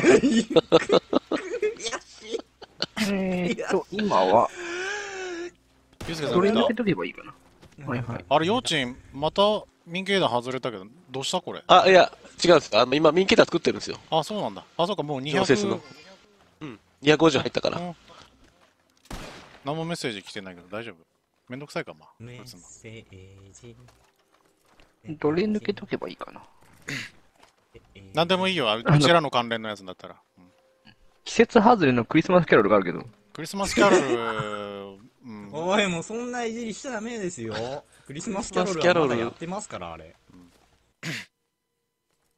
Speaker 4: えーっと、今は、
Speaker 1: ゆうすけさん来た
Speaker 4: どれ抜けとけばいいかな。はいはい。
Speaker 1: あれ、幼稚園、また民警団外れたけど、どうしたこれ。
Speaker 3: あ、いや、違うんですよ。あの、今、民警団作ってるんですよ。
Speaker 1: あ、そうなんだ。あ、そうか、もうにひゃく。
Speaker 3: 常設のうん。にひゃくごじゅう入ったから。
Speaker 1: うん何もメッセージ来てないけど大丈夫。めんどくさいか、まあ。
Speaker 2: メッ
Speaker 1: 打つの
Speaker 2: セージ。
Speaker 4: どれ抜けとけばいいかな。
Speaker 1: なんでもいいよ、あうちらの関連のやつだったら。うん
Speaker 4: 季節外れのクリスマスキャロルがあるけど。
Speaker 1: クリスマスキャロル、うん、
Speaker 2: おい、もうそんないじりしちゃダメですよ。クリスマスキャロル
Speaker 3: クリスマスキャロル
Speaker 2: はまだやってますから、あれ。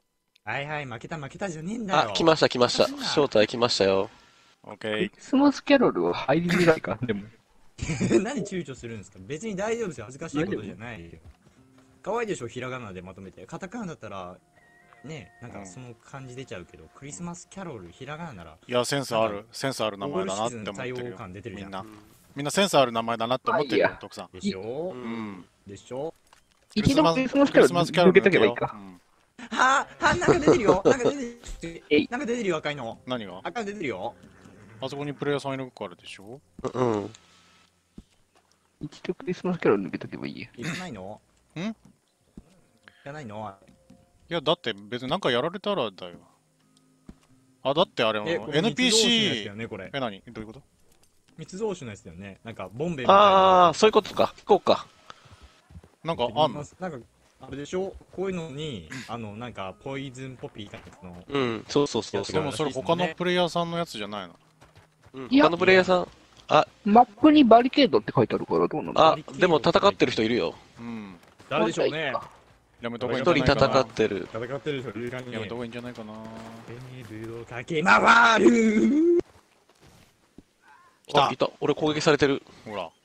Speaker 2: はいはい、負けた負けたじゃねえんだよ。
Speaker 3: あ、来ました来ました。正体来ましたよ。
Speaker 4: クリ
Speaker 1: オッケー。
Speaker 4: スマスキャロルは入りづらいか、でも。
Speaker 2: 何躊躇するんですか？別に大丈夫ですよ。恥ずかしいことじゃないよ。可愛いでしょ、ひらがなでまとめて。カタカナだったら、ね、なんかその感じ出ちゃうけど、クリスマスキャロル、ひらがななら、
Speaker 1: いや、センスある、センスある名前だなって思って
Speaker 2: オールシーズン対応
Speaker 1: るよ。
Speaker 2: 感出てるじゃん
Speaker 1: みんな。みんなセンスある名前だなって思ってるよ
Speaker 4: あいいや、
Speaker 1: 徳さん。
Speaker 2: でしょ
Speaker 3: う。
Speaker 1: うんん。
Speaker 2: でしょ
Speaker 4: 一度クリスマスキャロル抜けとけばいいか。
Speaker 1: うん
Speaker 2: はぁ、はぁ、なんか出てるよ。なんか出てる
Speaker 4: えい。
Speaker 2: なんか出てるよ、赤いの。
Speaker 1: 何が
Speaker 2: 赤いの出てるよ。
Speaker 1: あそこにプレイヤーさんいるからでしょ。
Speaker 3: うん。
Speaker 4: 一度クリスマスキャロル抜けとけばいいや。
Speaker 2: いらないの
Speaker 1: ん
Speaker 2: いらないの
Speaker 1: いや、だって別になんかやられたらだよ。あ、だってあれも
Speaker 2: え、これ
Speaker 1: エヌピーシ
Speaker 2: 密造酒のやつだよ
Speaker 1: ー。
Speaker 2: ね、これ。
Speaker 1: え、何どういうこと？
Speaker 2: 密造酒のやつだよね。なんか、ボンベみたいな。
Speaker 3: ああ、そういうことか。行こうか。
Speaker 1: なんかあんの？
Speaker 2: なんか、あれでしょこういうのに、あの、なんか、ポイズンポピーかなんかの、
Speaker 3: うん、そうそうそうそう。
Speaker 1: でもそれ他のプレイヤーさんのやつじゃないの？
Speaker 3: うん
Speaker 4: いや
Speaker 3: 他のプレイヤーさん、
Speaker 4: マップにバリケードって書いてあるからどうなの？
Speaker 3: あ、でも戦ってる人いるよ。
Speaker 1: うん。
Speaker 2: 誰でしょうね。
Speaker 1: やめた方がいい
Speaker 3: 一
Speaker 1: んじゃないかな。
Speaker 3: 人戦ってる。
Speaker 2: 戦ってる人いる感じ
Speaker 1: やめた方がいいんじゃないかな。
Speaker 2: テーブルを駆け回る
Speaker 1: 来た
Speaker 3: あ、いた。俺攻撃されてる。
Speaker 1: ほら。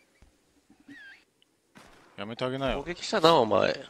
Speaker 1: やめてあげな
Speaker 3: 攻
Speaker 1: よ。
Speaker 3: 撃したな、お前。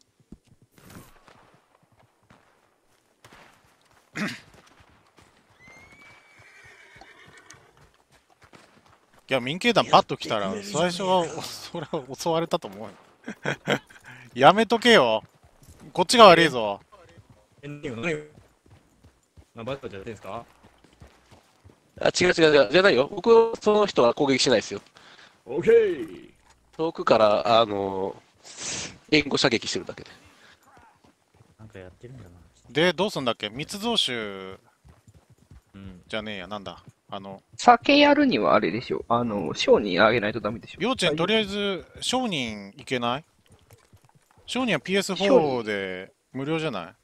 Speaker 1: いや、民警団パッと来たら、最初は、それは襲われたと思うよ。やめとけよ。こっちが悪いぞ。
Speaker 2: え、何を何をまあ、バッタじゃやってんすか
Speaker 3: あ、違う違う違う。じゃないよ。僕、その人は攻撃しないですよ。
Speaker 2: オッケー
Speaker 3: 遠くから、あのー、援護射撃してるだけで。
Speaker 2: なんかやってるんだな。
Speaker 1: で、どうすんだっけ？密造酒
Speaker 2: うん。
Speaker 1: じゃねえや、なんだ。あの、
Speaker 4: 酒やるにはあれでしょ。あの、商人あげないとダメでしょ。
Speaker 1: 幼稚園とりあえず、商人いけない？商人は ピーエスフォー で無料じゃない？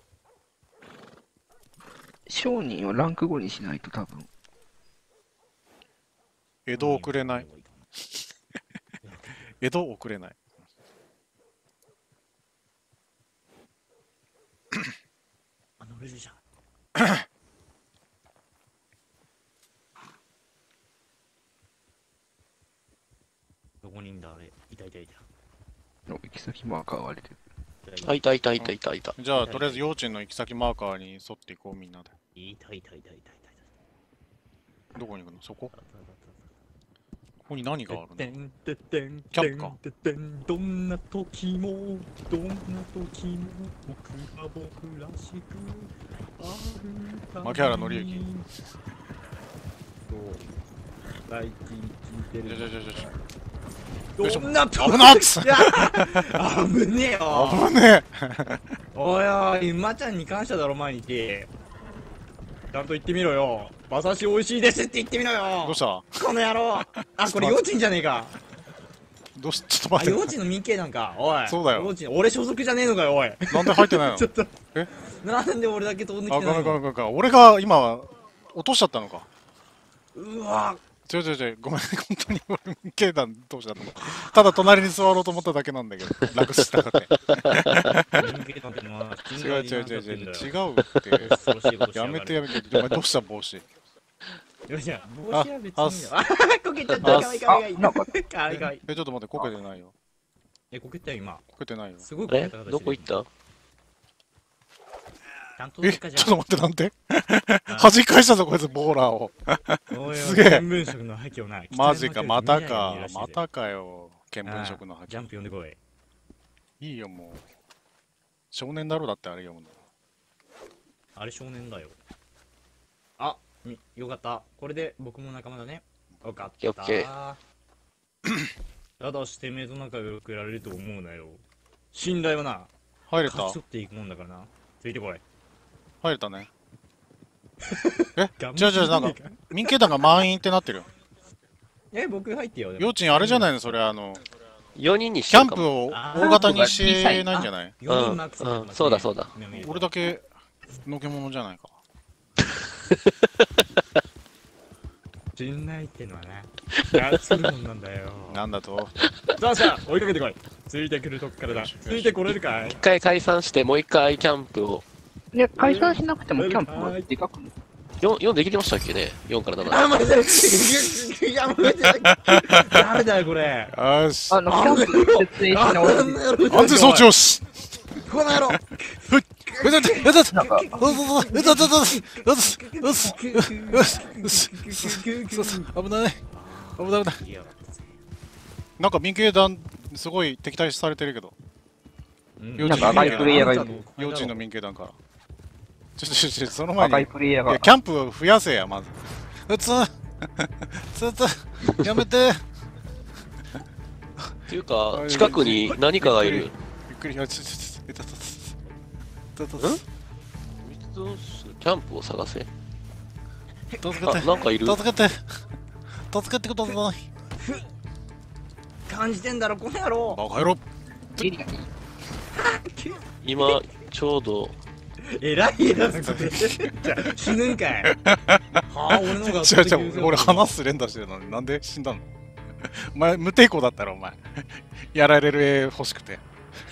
Speaker 4: 商人をランクごにしないと多分。
Speaker 1: 江戸送れない。江戸送れない。
Speaker 2: あ、乗れるじゃん。どこにいんだあれ。いたいたいた。
Speaker 4: の行き先マーカー割れてる。
Speaker 3: あ、いたいたいたいたいた。
Speaker 1: じゃあ、とりあえず幼稚園の行き先マーカーに沿っていこう、みんなで。
Speaker 2: いたいたいたいたいた
Speaker 1: どこに行くの？そこ？
Speaker 2: いた。
Speaker 1: ここに何がある
Speaker 2: て
Speaker 1: の？
Speaker 2: んてってん
Speaker 1: キャンプか
Speaker 2: てんてんどんな時もどんな時も僕は僕らしくある
Speaker 1: 牧原紀之。
Speaker 2: そう最近聞いて
Speaker 1: じゃじゃ
Speaker 2: る
Speaker 1: じゃじゃじゃ。
Speaker 2: どんな時
Speaker 1: 危なっつ
Speaker 2: いや危ねえよ
Speaker 1: 危ね
Speaker 2: おいおい馬ちゃんに感謝だろ前にいてちゃんと言ってみろよ馬刺し美味しいですって言ってみろ
Speaker 1: え。
Speaker 2: よ
Speaker 1: どうした
Speaker 2: この野郎あこれ幼稚園じゃねえか
Speaker 1: どうし、ちょっと
Speaker 2: あ
Speaker 1: 待って。
Speaker 2: 幼稚園の民系なんかおい
Speaker 1: そうだよ
Speaker 2: 幼稚園俺所属じゃねえのかよおい
Speaker 1: なんで入ってないの？
Speaker 2: ちょっと
Speaker 1: え
Speaker 2: なんで俺だけ飛んで
Speaker 1: あ、
Speaker 2: きてないの
Speaker 1: ごめんごめんごめんごめん。俺が今、落としちゃったのか。
Speaker 2: うわ
Speaker 1: 違う違う違う。ごめん、本当に俺、経団同士だと思った。ただ隣に座ろうと思っただけなんだけど、楽したかって。
Speaker 2: 民系なんてのは
Speaker 1: 違う違う違う違う。違うって。
Speaker 2: 恐ろしいことし
Speaker 1: や
Speaker 2: がる
Speaker 1: めてやめて。お前どうした帽子。
Speaker 2: いやいや帽子は別にいい
Speaker 1: あ
Speaker 2: よあこけちゃったかわいいかわいい
Speaker 4: あなんか
Speaker 2: かわいいかわいい
Speaker 1: え、ちょっと待って、こけてないよ。
Speaker 2: えこけたよ今
Speaker 1: こけてないよ。
Speaker 2: すごいこけ
Speaker 3: え
Speaker 2: た形で
Speaker 3: どこ行った
Speaker 2: ちゃんと
Speaker 1: え、
Speaker 2: 結果じゃ
Speaker 1: ちょっと待って、なんで弾き返したぞ、こいつ、ボーラーを。
Speaker 2: おいおい
Speaker 1: すげえ
Speaker 2: 見聞色の覇気をな
Speaker 1: マジか、また
Speaker 2: 北
Speaker 1: か
Speaker 2: 山君。
Speaker 1: またかよ。見聞色の覇
Speaker 2: あジャンプ呼んでこい
Speaker 1: 気。いいよ、もう。少年だろ、だってあれ読むの。
Speaker 2: あれ少年だよあみよかったこれで僕も仲間だねよかった
Speaker 3: オッケ
Speaker 2: ただしてめえと仲良くやられると思うなよ信頼はな
Speaker 1: 入れた
Speaker 2: 勝ち取っていくもんだからなついてこい
Speaker 1: 入れたね。え
Speaker 2: ガン
Speaker 1: 違う違う、なんか、民系団が満員ってなってるよ。
Speaker 2: え僕入ってよでも
Speaker 1: 幼稚園あれじゃないの、それ、あの、
Speaker 3: よにんにし
Speaker 1: キャンプ
Speaker 3: ようかも。
Speaker 1: を
Speaker 2: あー
Speaker 1: 大型にしてないんじゃない？
Speaker 2: よにんマックス
Speaker 3: うんうんそうだそうだ
Speaker 1: 俺だけ、のけ者じゃないか。
Speaker 2: 信頼ってのはなやつるもんなんだよ
Speaker 1: なんだと。
Speaker 2: さあさあ追いかけてこいついてくるとこからだついてこれるかい
Speaker 3: 一回解散して、もう一回キャンプを
Speaker 4: で、解散しなくてもキャンプはでかくない？
Speaker 3: よん、よんできてましたっけね？ よん からなな。
Speaker 2: あ、待って、いや、待って、誰だよ、これ。
Speaker 1: よーし。
Speaker 4: あの、キャンプ設営し直し
Speaker 1: 安全装置よし。
Speaker 2: この野郎。
Speaker 1: ふっ。うだって、うだって、
Speaker 4: なんか、
Speaker 1: うだって、うだって、うだって、うだって、うだって、うそうそう、危ない。危ない危ない。
Speaker 2: いや、
Speaker 1: なんか民警団、すごい敵対されてるけど。幼稚
Speaker 4: なんか赤いプレイヤーがいる。
Speaker 1: 幼稚の民警団から。ちょっと、ちょっと、ちょっとその前
Speaker 4: 赤い
Speaker 1: に。
Speaker 4: プレイヤーが
Speaker 1: いや、。キャンプを増やせや、まず。うつつつやめて。
Speaker 3: っていうか、近くに何かがいる。
Speaker 1: ゆっくり、ちょ、ちょ、ちょ、ちょ、ちょ、ちょ、ちょ、ちょ、
Speaker 3: んキャンプを探せ。あ、
Speaker 1: 助けて。
Speaker 3: なんかいる。
Speaker 1: 助けて。助けてください。
Speaker 2: 感じてんだろ、この野郎。
Speaker 1: バカ野郎。
Speaker 4: エリアに
Speaker 3: 今、ちょうど、
Speaker 2: えらいやつ。じゃあ、死ぬんかい。はあ、俺の方が。
Speaker 1: 違う違う、俺話す連打してるのになんで死んだの？お前無抵抗だったろお前。やられる絵欲しくて。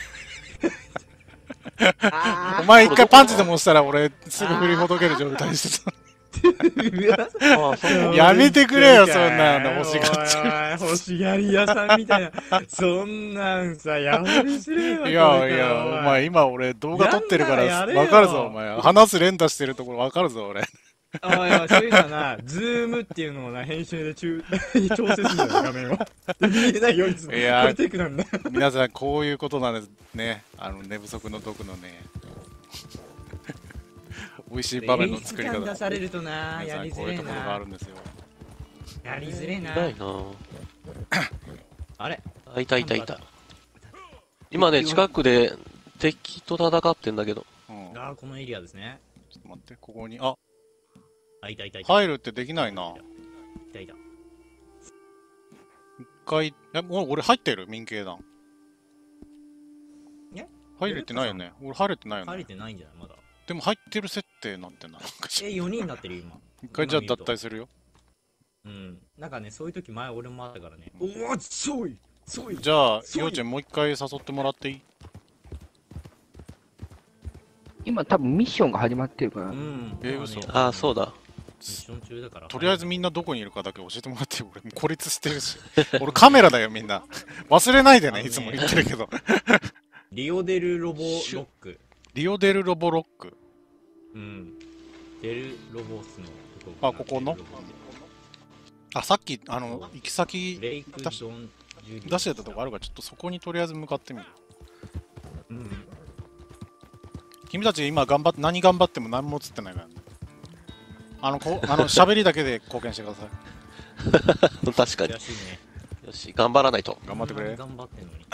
Speaker 1: お前一回パンチでも押したら俺すぐ振りほどける状態にしてた。
Speaker 3: あ、そう
Speaker 1: やめてくれよそんなの欲しがっち
Speaker 2: ゃう。欲しがり屋さんみたいな。そんなんさ、やめてすれよ。
Speaker 1: いやいや、お前今俺動画撮ってるからわかるぞお前。話す連打してるところわかるぞ俺。
Speaker 2: あいや、そういうのはな、ズームっていうのをな、編集で中調整するんだよ、画面を。見えないようにする。
Speaker 1: いや
Speaker 2: これテイクなんだ。
Speaker 1: 皆さんこういうことなんですね。あの寝不足の毒のね。美味しい場面の作り方。
Speaker 2: 出されるとな、
Speaker 1: 皆さん
Speaker 2: やりづれえ
Speaker 1: こういうところがあ
Speaker 2: な。
Speaker 1: るんですよ。
Speaker 2: やりづれえな。
Speaker 3: ないな。
Speaker 2: あれ
Speaker 3: あ、いたいたいた。今ね、近くで敵と戦ってんだけど。
Speaker 1: うん。
Speaker 2: あー、このエリアですね。
Speaker 1: ちょっと待って、ここに、あ、
Speaker 2: あ、いたいたいた。
Speaker 1: 入るってできないな。
Speaker 2: いたいた。
Speaker 1: 一回、え、もう俺入ってる民警団。
Speaker 2: え
Speaker 1: 入れてないよね。俺入れてないよね。
Speaker 2: 入れてないんじゃないまだ。
Speaker 1: でも入ってる設定なんてな。なんかし
Speaker 2: え、よにんになってるよ、今。
Speaker 1: 一回じゃあ
Speaker 2: 今見ると
Speaker 1: 脱退するよ。
Speaker 2: うん。なんかね、そういう時前俺もあったからね。おお、そういそうい
Speaker 1: じゃあ、
Speaker 2: そう
Speaker 1: ようちゃんもう一回誘ってもらっていい？
Speaker 4: 今多分ミッションが始まってるから
Speaker 2: う。ん。
Speaker 1: え
Speaker 2: まあね
Speaker 1: 嘘
Speaker 3: あ、そうだ。
Speaker 2: ミッション中だから。
Speaker 1: とりあえずみんなどこにいるかだけ教えてもらってよ。俺もう孤立してるし。俺カメラだよみんな。忘れないでね、
Speaker 2: あのね
Speaker 1: いつも言ってるけど。
Speaker 2: リオデルロボロック。
Speaker 1: リオデルロボロック。
Speaker 2: うん。デルロボスのと
Speaker 1: あここのあ、さっき、あの、行き先
Speaker 2: レイクドンジュリー
Speaker 1: 出してたとこあるから、ちょっとそこにとりあえず向かってみる。
Speaker 2: うん。
Speaker 1: 君たち今頑張って、何頑張っても何も映ってないからね。あの、こあの喋りだけで貢献してください。
Speaker 3: 確かに。
Speaker 2: 悔しいね。
Speaker 3: よし、頑張らないと。
Speaker 1: 頑張ってくれ。
Speaker 2: こんなに頑張ってんのに。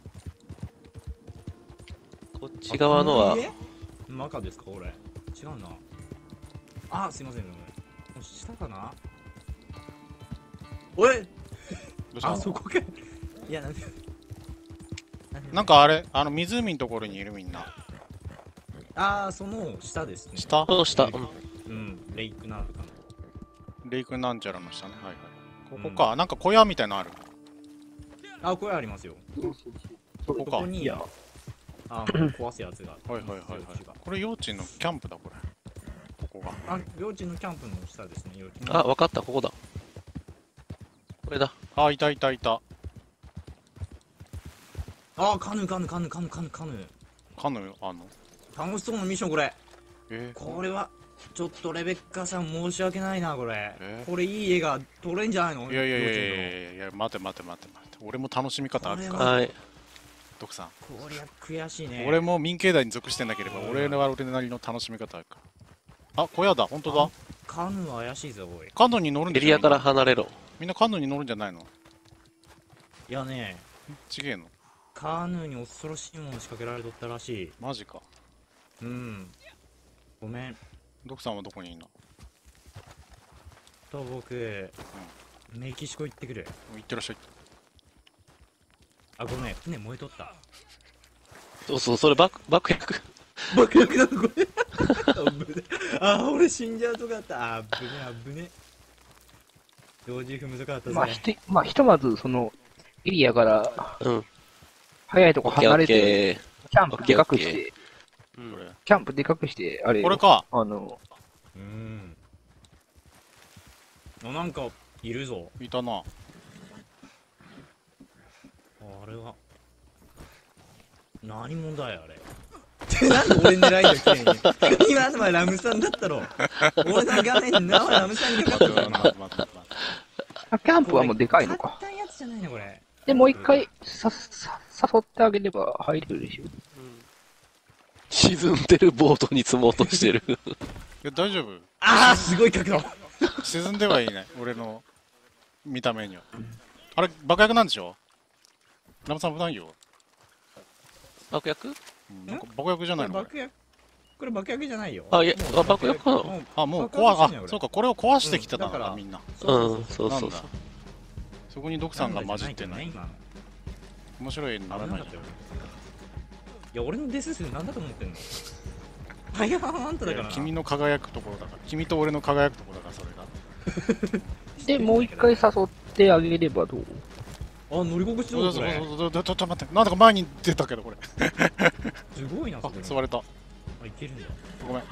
Speaker 3: こっち側のは
Speaker 2: あ、この家中ですか俺。違うな。あ、すいません。これ下かなおい
Speaker 1: どうした
Speaker 2: あ、そこか。いや、なんで。
Speaker 1: なんかあれ、あの湖のところにいるみんな。
Speaker 2: あー、その下ですね。
Speaker 1: 下
Speaker 3: この下。うん
Speaker 2: うん、レイクなんとかの。
Speaker 1: レイクなんちゃらの下ね。はいはい。ここか。なんか小屋みたいなのある。
Speaker 2: あ、これありますよ。
Speaker 1: ここか。はい
Speaker 2: ここに、あ、もう壊すやつが。
Speaker 1: はいはいはい。これ幼稚園のキャンプだ、これ。ここが。
Speaker 2: あ、幼稚園のキャンプの下ですね、幼稚園。
Speaker 3: あ、わかった、ここだ。これだ。
Speaker 1: あ、いたいたいた。
Speaker 2: あ、カヌーカヌーカヌーカヌーカヌーカヌー。
Speaker 1: カヌーあの。
Speaker 2: 楽しそうなミッションこれ。
Speaker 1: えー、
Speaker 2: これは、ちょっとレベッカさん申し訳ないな、これ。
Speaker 1: えー
Speaker 2: これいい絵が撮れんじゃないの
Speaker 1: いやいやいやいや
Speaker 2: 幼稚園の
Speaker 1: いやいや、待て待て待て待て。俺も楽しみ方あるか
Speaker 2: こ
Speaker 1: ら。
Speaker 3: はい。
Speaker 1: 徳さん。
Speaker 2: こりゃ悔しいね。
Speaker 1: 俺も民警団に属してなければ、俺は俺なりの楽しみ方あるから。あ、小屋だ、本当だ。
Speaker 2: カヌーは怪しいぞ、おい。
Speaker 1: カヌーに乗るんでしょ
Speaker 3: エリアから離れろ。
Speaker 1: みんなカヌーに乗るんじゃないの？
Speaker 2: いやね、
Speaker 1: ちげえの？
Speaker 2: カヌーに恐ろしいもの仕掛けられとったらしい。
Speaker 1: マジか。
Speaker 2: うん。ごめん。
Speaker 1: 徳さんはどこにいんの？
Speaker 2: と、僕、メキシコ行ってくる。
Speaker 1: 行ってらっしゃい。
Speaker 2: あ、ごめん。船燃えとった。
Speaker 3: そうそう、それ爆、爆薬。
Speaker 2: 爆薬なのこれ。危ねあ、俺死んじゃうとこだった。あぶねあぶね。同時踏むとこだったぜ。
Speaker 4: まあ、ひてまあ、ひとまず、その、エリアから、
Speaker 3: うん。
Speaker 4: 早いとこ
Speaker 3: オッケーオッ
Speaker 4: 離れて、
Speaker 3: ケ
Speaker 4: キャンプでかくして、
Speaker 3: うん
Speaker 1: これ。
Speaker 4: キャンプでかくして、あれよ、
Speaker 1: これか。
Speaker 4: あの、
Speaker 2: うーん。あ、なんか、いるぞ。
Speaker 1: いたな。
Speaker 2: ああれは。何者だよ、あれ。なんで俺狙いだよ、急に。今のはラムさんだったろ。俺の画面に名はラムさんにかかってる。
Speaker 1: 待って待って待って待って。
Speaker 4: あキャンプはもうでかいのか。
Speaker 2: 簡単やつじゃないの、これ。
Speaker 4: で、もう一回さ、さ、誘ってあげれば入れるでしょ。
Speaker 3: うん沈んでるボートに積もうとしてる。
Speaker 1: いや、大丈夫。
Speaker 2: ああ、すごい角度。
Speaker 1: 沈んではいない。俺の見た目には。あれ、爆薬なんでしょ？ラムさん危ないよ。
Speaker 3: 爆薬
Speaker 1: うんなんか爆薬じゃないのこれ。
Speaker 2: 爆薬。これ爆薬じゃないよ。
Speaker 3: あいや
Speaker 2: もう
Speaker 3: あ爆薬かな
Speaker 2: もう
Speaker 1: あ、もう
Speaker 2: 爆薬
Speaker 1: 壊、
Speaker 2: じゃんよ
Speaker 1: あ、そうか、これを壊してきてた
Speaker 2: うんだから
Speaker 1: のか、みんな。
Speaker 3: うん、
Speaker 2: そう
Speaker 3: そうそうそう
Speaker 1: なんだ。そこに毒さんが混じってない。
Speaker 2: 今の
Speaker 1: 面白いのならないじゃん。
Speaker 2: 危なかったよ。いや、俺のデス数なんだと思ってんの。あ、いや、あんただからな。
Speaker 1: 君の輝くところだから。君と俺の輝くところだから、それが。
Speaker 4: で、もう一回誘ってあげればどう？
Speaker 2: あ、乗り心地
Speaker 1: そうそう
Speaker 2: どうこれ。
Speaker 1: そうそう、ちょっと待って。なんだか前に出たけど、これ。
Speaker 2: すごいな、
Speaker 1: あ
Speaker 2: そ、れ。
Speaker 1: 座れた。
Speaker 2: あ、いけるんだ。
Speaker 1: ごめん。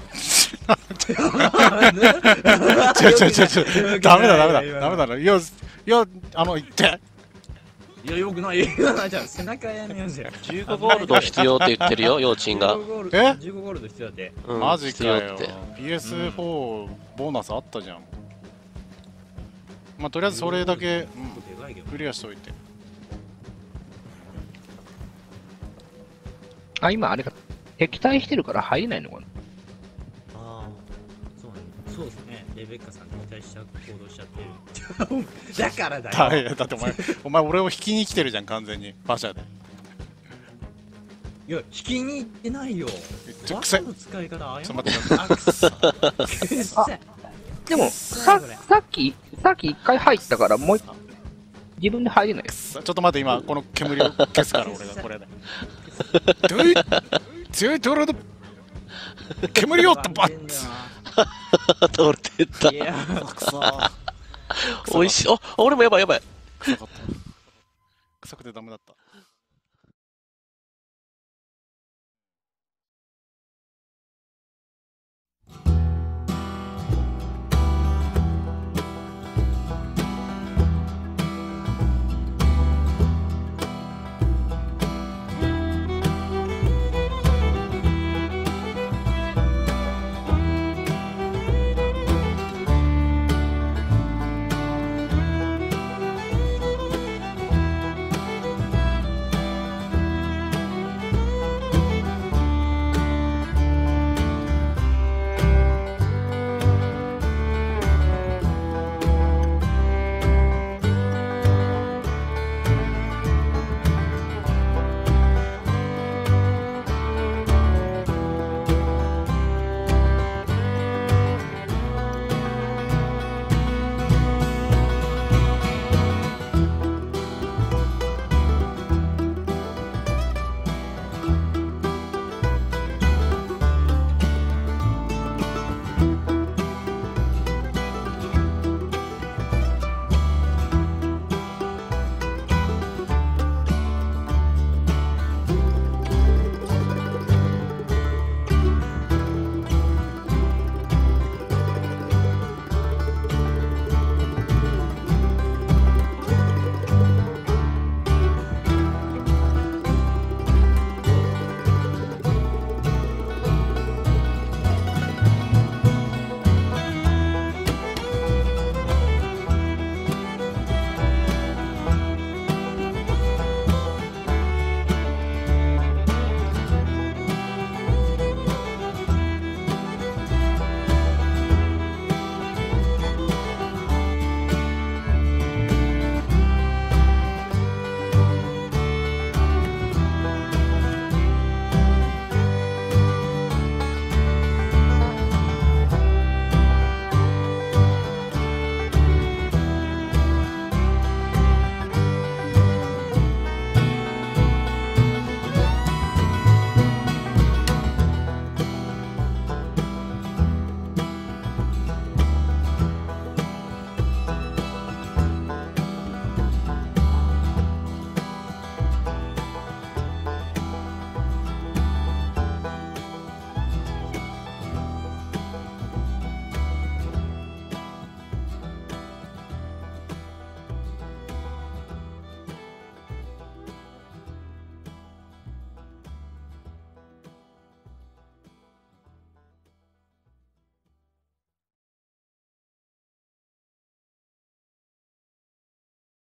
Speaker 2: 違
Speaker 1: 違う違う違う違う。ダメだダメだ。ダメだな。いや、いや、あの、言って。
Speaker 2: いや、よくない。じゃあ、背中やめようぜ。
Speaker 3: じゅうごゴールド必要って言ってるよ、幼稚園が。
Speaker 1: え
Speaker 2: じゅうごゴールド必要だって。
Speaker 3: うん
Speaker 1: マジかよ
Speaker 3: 必要って。。
Speaker 1: ピーエスフォー ボーナスあったじゃん。まあ、とりあえずそれだけ、うん、
Speaker 2: でかいけど
Speaker 1: クリアしといて。
Speaker 4: あ、今あれか、敵対してるから入れないのかな。
Speaker 2: ああ、そうなんだ。そうですね。レベッカさんに対しちゃう行動しちゃってる。だからだ
Speaker 1: だ
Speaker 2: よ。
Speaker 1: だってお前、お前俺を引きに来てるじゃん、完全に。馬車で。
Speaker 2: いや、引きに行ってないよ。
Speaker 1: ちょくせ
Speaker 2: バカの使い方、あや
Speaker 1: ちょっと待って
Speaker 2: あ、くそ。くっせ。
Speaker 4: でも、さ、さっき、さっき一回入ったから、もう一自分で入れないよ。
Speaker 1: ちょっと待って、今、この煙を消すから、俺がこれで。ドゥイ強いところで、煙をってバッツ
Speaker 3: 倒れてった。
Speaker 2: いや、
Speaker 1: くそー。
Speaker 3: 美味しい。あ、俺もやばいやばい。
Speaker 1: 臭かった。臭くてダメだった。